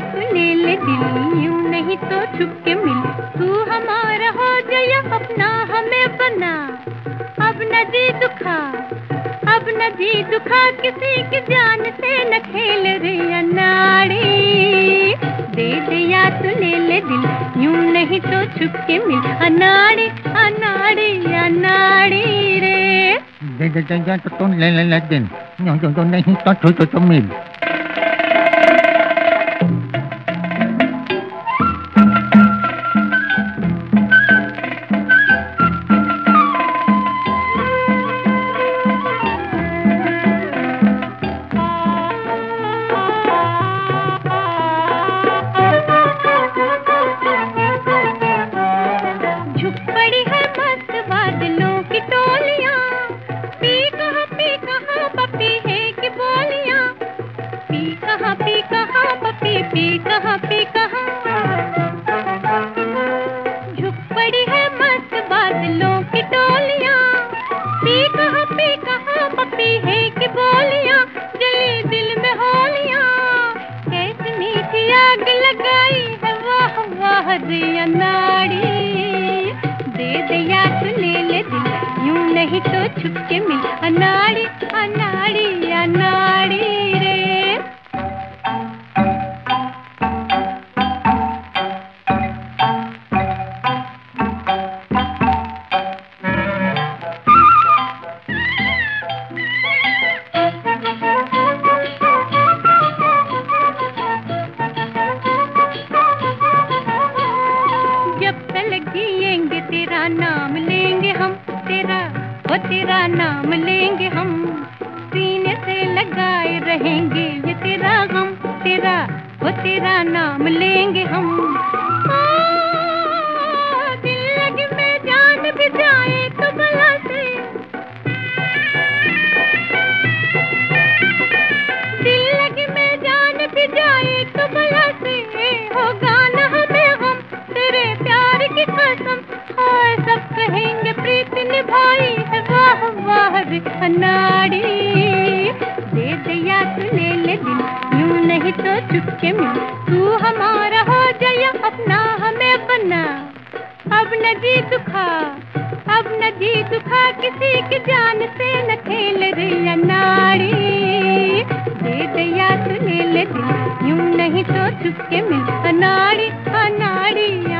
तू ले ले दिल, यूं नहीं तो छुप के मिल। तू हमारा हो जाया अपना हमें बना, अब न जी दुखा, अब न जी दुखा, किसी की जान से न खेल रे अनाड़ी। दे दे या तू ले ले दिल, यूं नहीं तो छुप के मिल। अनाड़ी अनाड़ी अनाड़ी रे। दे दे दे तो ले ले दिल, यूं तो नहीं तो छुप के मिल। पी कहाँ झुक पड़ी है मस्त बादलों की टोलियाँ। पी कहाँ पपी है कि बोलियाँ, जली दिल में होलियाँ। कैसी मीठी आग लगाई है वाह वाह रे अनाड़ी। दे दे या तू ले ले दिल, यूं नहीं तो छुप के मिल। अनाड़ी अनाड़ी अनाड़ी रे। जिएंगे तेरा नाम लेंगे हम, तेरा वो तेरा नाम लेंगे हम। सीने से लगाए रहेंगे ये तेरा गम, तेरा वो तेरा नाम लेंगे हम। दिल लगे में जान भी जाए तो भला से, दिल लगे में जान भी जाए तो भला से। होगा ना हमें हम तेरे प्यार की कसम, हाय सब कहेंगे प्रीत निभाई है वाह वाह रे अनाड़ी। दे दे या तू ले ले दिल, यूं नहीं तो चुप के मिल। तू हमारा हो जाया अपना हमें बना, अब न जी दुखा, अब न जी दुखा, किसी की जान से न खेल रे अनाड़ी। दे दे या तू ले ले दिल, यूं नहीं तो चुप के मिल। अनाड़ी अनाड़ी